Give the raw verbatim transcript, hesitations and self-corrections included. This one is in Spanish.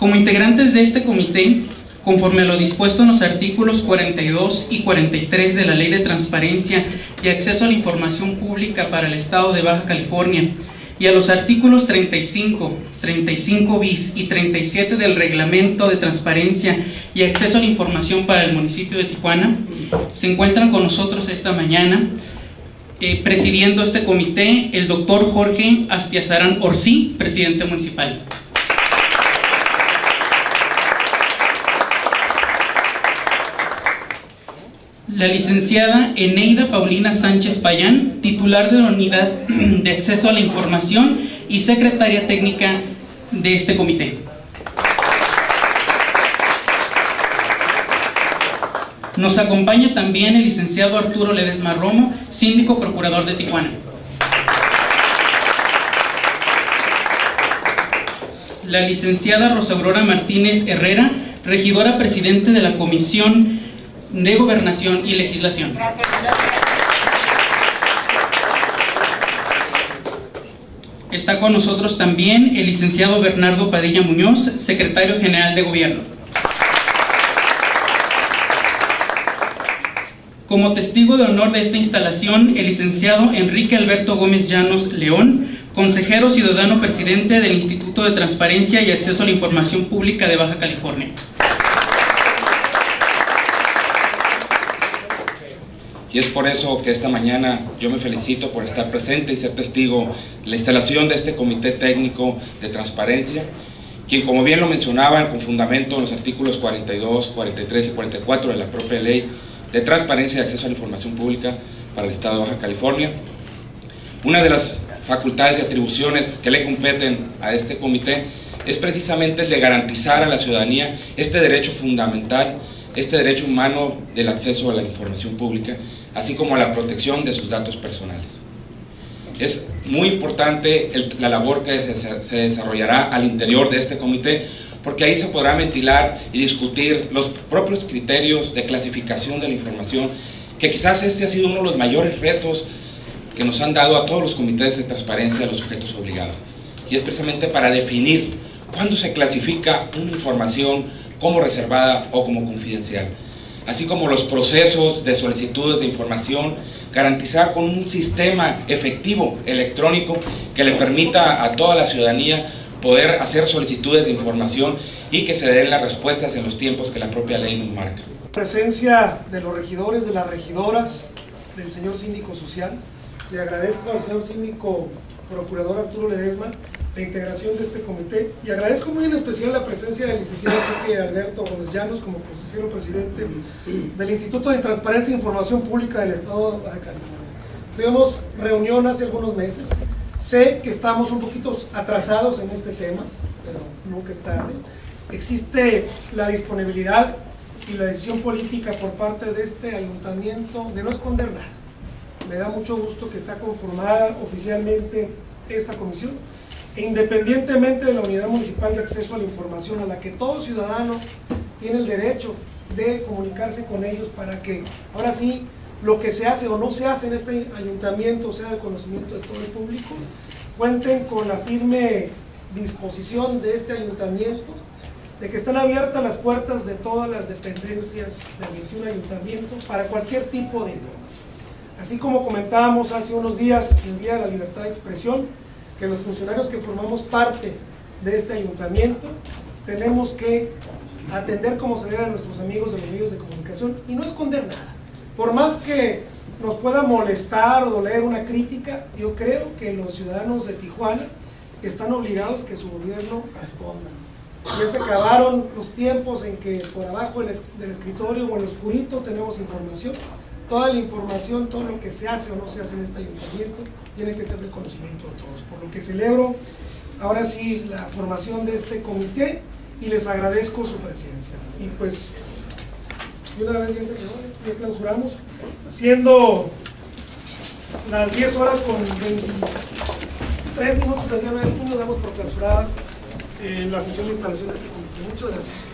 Como integrantes de este comité, conforme a lo dispuesto en los artículos cuarenta y dos y cuarenta y tres de la Ley de Transparencia y Acceso a la Información Pública para el Estado de Baja California, y a los artículos treinta y cinco, treinta y cinco bis y treinta y siete del Reglamento de Transparencia y Acceso a la Información para el municipio de Tijuana, se encuentran con nosotros esta mañana, eh, presidiendo este comité, el doctor Jorge Astiazarán Orsi, presidente municipal. La licenciada Eneida Paulina Sánchez Payán, titular de la Unidad de Acceso a la Información y secretaria técnica de este comité. Nos acompaña también el licenciado Arturo Ledesma Romo, síndico procurador de Tijuana. La licenciada Rosa Aurora Martínez Herrera, regidora presidente de la Comisión de Gobernación y Legislación. Gracias. Está con nosotros también el licenciado Bernardo Padilla Muñoz, secretario general de Gobierno. Como testigo de honor de esta instalación, el licenciado Enrique Alberto Gómez Llanos León, consejero ciudadano presidente del Instituto de Transparencia y Acceso a la Información Pública de Baja California. Y es por eso que esta mañana yo me felicito por estar presente y ser testigo de la instalación de este Comité Técnico de Transparencia, quien, como bien lo mencionaban, con fundamento en los artículos cuarenta y dos, cuarenta y tres y cuarenta y cuatro de la propia Ley de Transparencia y Acceso a la Información Pública para el Estado de Baja California, una de las facultades y atribuciones que le competen a este comité es precisamente el de garantizar a la ciudadanía este derecho fundamental, este derecho humano del acceso a la información pública, así como a la protección de sus datos personales. Es muy importante el, la labor que se, se desarrollará al interior de este comité, porque ahí se podrá ventilar y discutir los propios criterios de clasificación de la información, que quizás este ha sido uno de los mayores retos que nos han dado a todos los comités de transparencia a los sujetos obligados, y es precisamente para definir cuándo se clasifica una información como reservada o como confidencial, así como los procesos de solicitudes de información, garantizar con un sistema efectivo electrónico que le permita a toda la ciudadanía poder hacer solicitudes de información y que se den las respuestas en los tiempos que la propia ley nos marca. Presencia de los regidores, de las regidoras, del señor síndico social, le agradezco al señor síndico procurador Arturo Ledesma la integración de este comité, y agradezco muy en especial la presencia del licenciado Enrique Alberto Gómez Llanos como consejero presidente del Instituto de Transparencia e Información Pública del Estado de Baja California. Tuvimos reunión hace algunos meses, sé que estamos un poquito atrasados en este tema, pero nunca es tarde. Existe la disponibilidad y la decisión política por parte de este ayuntamiento de no esconder nada. Me da mucho gusto que está conformada oficialmente esta comisión, e independientemente de la Unidad Municipal de Acceso a la Información, a la que todo ciudadano tiene el derecho de comunicarse con ellos para que ahora sí lo que se hace o no se hace en este ayuntamiento sea de conocimiento de todo el público, cuenten con la firme disposición de este ayuntamiento de que están abiertas las puertas de todas las dependencias del veintiún ayuntamientos para cualquier tipo de información. Así como comentábamos hace unos días, el Día de la Libertad de Expresión, que los funcionarios que formamos parte de este ayuntamiento tenemos que atender como se debe a nuestros amigos de los medios de comunicación y no esconder nada. Por más que nos pueda molestar o doler una crítica, yo creo que los ciudadanos de Tijuana están obligados que su gobierno responda. Ya se acabaron los tiempos en que por abajo del escritorio o en el oscurito tenemos información. Toda la información, todo lo que se hace o no se hace en este ayuntamiento tiene que ser de conocimiento de todos, por lo que celebro ahora sí la formación de este comité y les agradezco su presencia. Y pues, y una vez ya se quedó, ya clausuramos, siendo las diez horas con veintitrés minutos del día de hoy, nos damos por clausurada eh, la sesión de instalación de este comité. Muchas gracias.